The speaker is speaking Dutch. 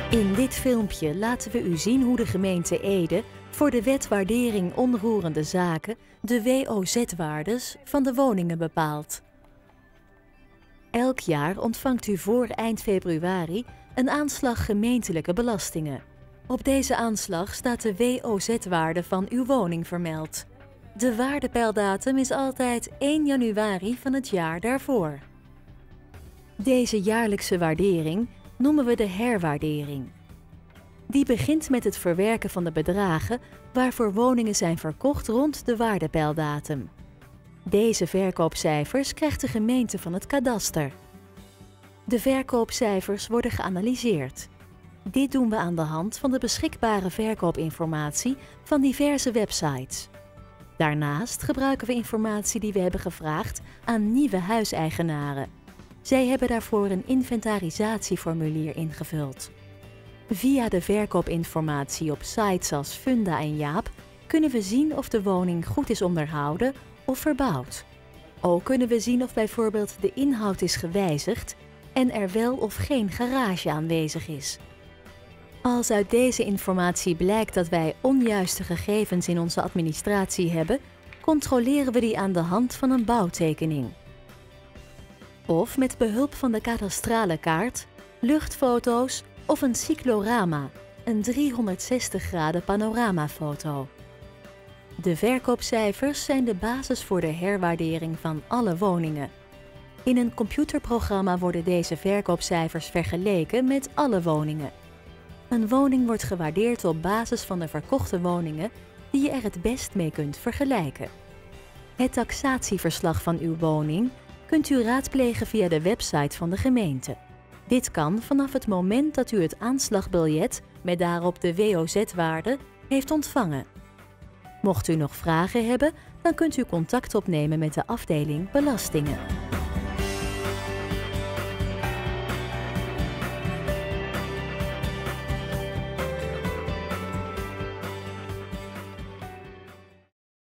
In dit filmpje laten we u zien hoe de gemeente Ede voor de Wet Waardering Onroerende Zaken de WOZ-waardes van de woningen bepaalt. Elk jaar ontvangt u voor eind februari een aanslag gemeentelijke belastingen. Op deze aanslag staat de WOZ-waarde van uw woning vermeld. De waardepeildatum is altijd 1 januari van het jaar daarvoor. Deze jaarlijkse waardering noemen we de herwaardering. Die begint met het verwerken van de bedragen waarvoor woningen zijn verkocht rond de waardepeildatum. Deze verkoopcijfers krijgt de gemeente van het kadaster. De verkoopcijfers worden geanalyseerd. Dit doen we aan de hand van de beschikbare verkoopinformatie van diverse websites. Daarnaast gebruiken we informatie die we hebben gevraagd aan nieuwe huiseigenaren. Zij hebben daarvoor een inventarisatieformulier ingevuld. Via de verkoopinformatie op sites als Funda en Jaap kunnen we zien of de woning goed is onderhouden of verbouwd. Ook kunnen we zien of bijvoorbeeld de inhoud is gewijzigd en er wel of geen garage aanwezig is. Als uit deze informatie blijkt dat wij onjuiste gegevens in onze administratie hebben, controleren we die aan de hand van een bouwtekening. Of met behulp van de kadastrale kaart, luchtfoto's of een cyclorama, een 360 graden panoramafoto. De verkoopcijfers zijn de basis voor de herwaardering van alle woningen. In een computerprogramma worden deze verkoopcijfers vergeleken met alle woningen. Een woning wordt gewaardeerd op basis van de verkochte woningen die je er het best mee kunt vergelijken. Het taxatieverslag van uw woning kunt u raadplegen via de website van de gemeente. Dit kan vanaf het moment dat u het aanslagbiljet met daarop de WOZ-waarde heeft ontvangen. Mocht u nog vragen hebben, dan kunt u contact opnemen met de afdeling Belastingen.